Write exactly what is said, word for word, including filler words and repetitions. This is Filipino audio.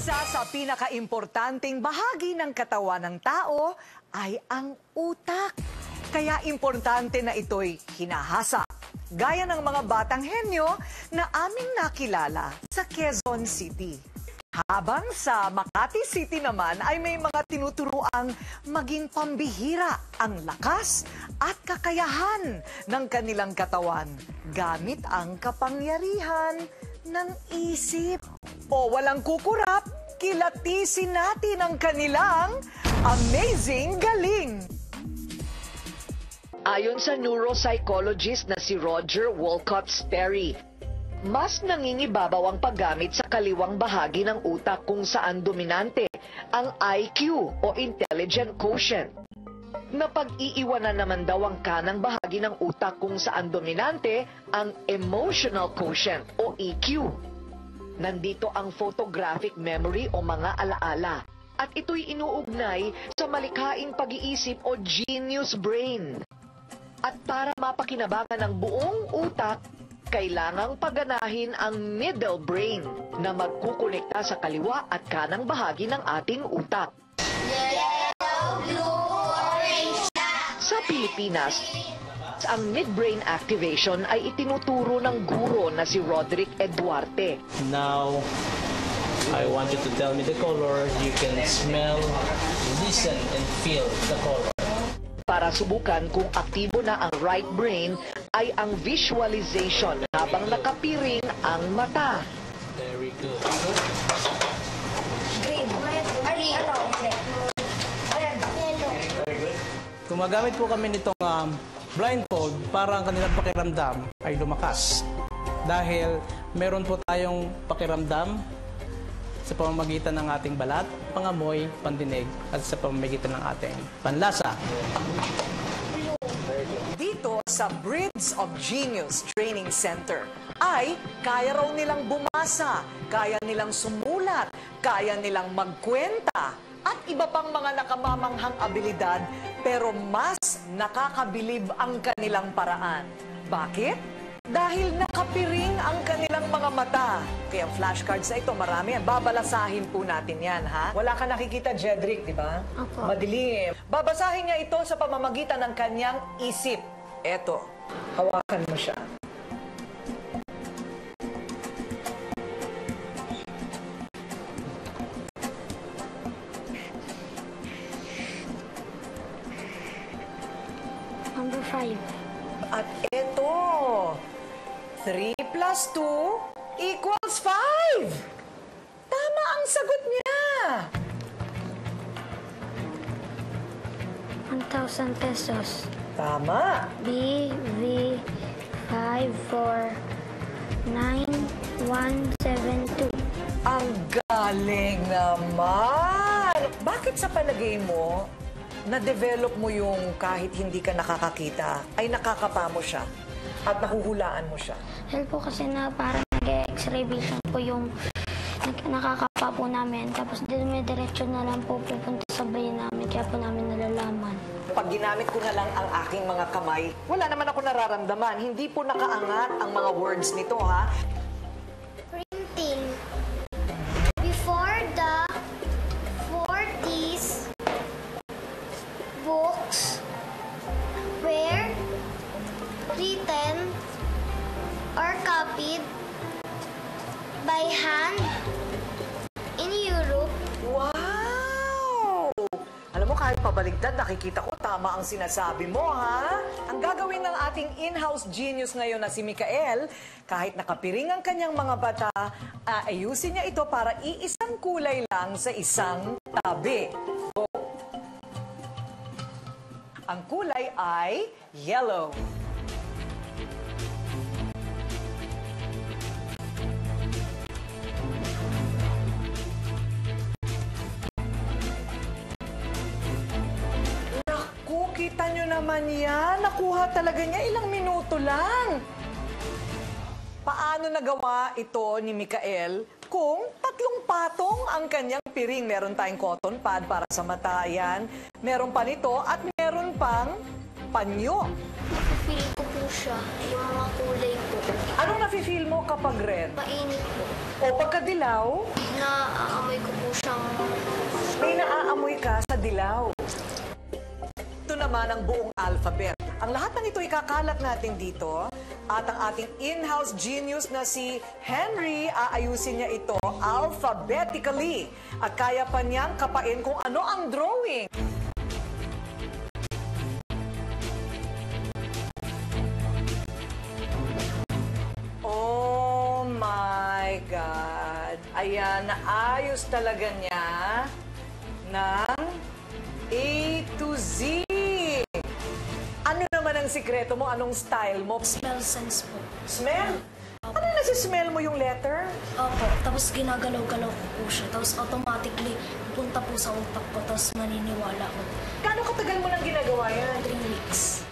Isa sa pinakaimportanteng bahagi ng katawan ng tao ay ang utak. Kaya importante na ito'y hinahasa. Gaya ng mga batang henyo na aming nakilala sa Quezon City. Habang sa Makati City naman ay may mga tinuturuang maging pambihira ang lakas at kakayahan ng kanilang katawan gamit ang kapangyarihan ng isip. O walang kukurap, kilatisin natin ang kanilang amazing galing. Ayon sa neuropsychologist na si Roger Wolcott Sperry, mas nangingibabaw ang paggamit sa kaliwang bahagi ng utak kung saan dominante ang I Q o intelligent quotient. Napag-iiwanan naman daw ang kanang bahagi ng utak kung saan dominante ang emotional quotient o E Q. Nandito ang photographic memory o mga alaala at ito'y inuugnay sa malikhaing pag-iisip o genius brain. At para mapakinabangan ng buong utak, kailangang paganahin ang middle brain na magkukonekta sa kaliwa at kanang bahagi ng ating utak. Yellow, blue, orange. Sa Pilipinas, ang midbrain activation ay itinuturo ng guro na si Roderick Eduarte. Now, I want you to tell me the color. You can smell, listen, and feel the color. Para subukan kung aktibo na ang right brain ay ang visualization habang nakapiring ang mata. Very good. Green. Ari, ano? Red. Yellow. Gumagamit po kami nitong um, blindfold para ang kanilang pakiramdam ay lumakas. Dahil meron po tayong pakiramdam sa pamamagitan ng ating balat, pangamoy, pandinig, at sa pamamagitan ng ating panlasa. Dito sa Bridge of Genius Training Center ay kaya raw nilang bumasa, kaya nilang sumulat, kaya nilang magkwenta, at iba pang mga nakamamanghang abilidad, pero mas nakakabilib ang kanilang paraan. Bakit? Dahil nakapiring ang kanilang mga mata. Kaya ang flashcards na ito, marami yan. Babalasahin po natin yan, ha? Wala ka nakikita, Jedrick, di ba? Opo. Madilim. Babasahin niya ito sa pamamagitan ng kanyang isip. Eto, hawakan mo siya. Number five. At eto, three plus two equals five. Tama ang sagot niya. one thousand pesos. Tama. B, V, five, four, nine, one, seven, two. Ang galing naman. Bakit sa palagay mo, na-develop mo yung kahit hindi ka nakakakita, ay nakakapa mo siya at nahuhulaan mo siya? Dahil po kasi na parang nag-x-ray vision po yung nakakapa po namin. Tapos dumidiretso na lang po pupunta sa brain namin. Kaya po namin nalalaman. Pag ginamit ko na lang ang aking mga kamay, wala naman ako nararamdaman. Hindi po nakaangat ang mga words nito, ha? Printing. Before the forties, books were written or copied by hand in Europe. Wow! Alam mo, kahit pabaligtad, nakikita ko tama ang sinasabi mo, ha? Ang gagawin ng ating in-house genius ngayon na si Mikael, kahit nakapiring ang kanyang mga bata, aayusin niya ito para iisang kulay lang sa isang tabi. So, ang kulay ay yellow. Naku, kita nyo naman yan. Nakuha talaga niya ilang minuto lang. Paano nagawa ito ni Mikael kung tatlong patong ang kanyang piring? Meron tayong cotton pad para sa mata, yan. Meron pa nito at meron pang panyo. Feel ko po siya, yung mga kulay po. Anong nafe-feel mo kapag red? Mainit po. O pagkadilaw, Naaamoy ko po siyang... may naaamoy ka sa dilaw. Ito naman ang buong alphabet. Ang lahat ng ito ikakalat natin dito at ang ating in-house genius na si Henry, aayusin niya ito alphabetically at kaya pa niyang kapain kung ano ang drawing. Oh my God! Ayan, naayos talaga niya ng A to Z. Ano naman ang sikreto mo? Anong style mo? Smell sense po. Smell? Ano nasi-smell mo yung letter? Opo. Tapos ginagalaw-galaw ko po siya. Tapos automatically punta po sa utak ko. Tapos maniniwala ko. Gaano katagal mo nang ginagawa yan? Three weeks.